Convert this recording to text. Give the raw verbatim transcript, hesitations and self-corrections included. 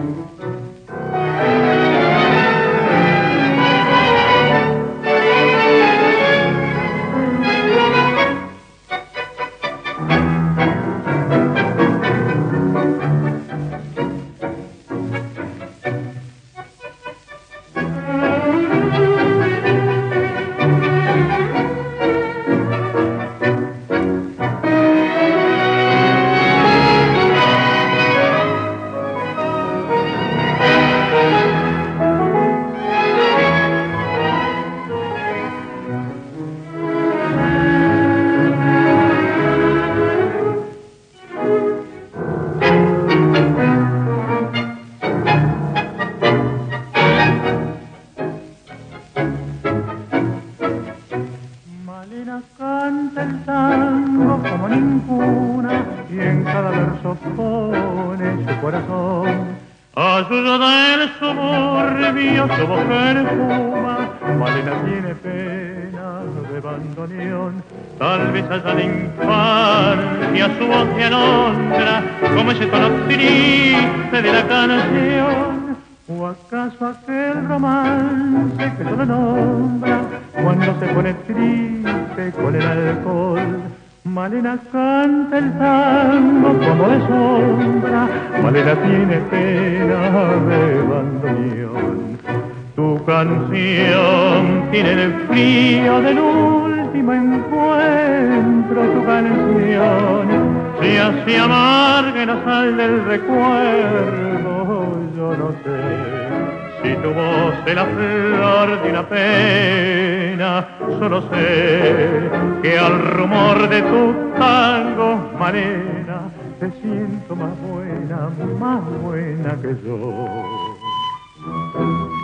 Malena canta el tango como ninguna y en cada verso pone su corazón. Ayuda del suburbio su voz perfuma, Malena tiene pena de bandoneón. Tal vez haya la infancia su voz que alondra como ese tono triste de la canción. ¿O acaso aquel romance que solo nombra cuando se pone triste con el alcohol? Malena canta el tango como de sombra, Malena tiene pena de bandoneón. Tu canción tiene el frío del último encuentro, tu canción se hace amarga en la sal del recuerdo. Yo no sé si tu voz es la flor de una pena, solo sé que al rumor de tu tango, Malena, te siento más buena, más buena que yo.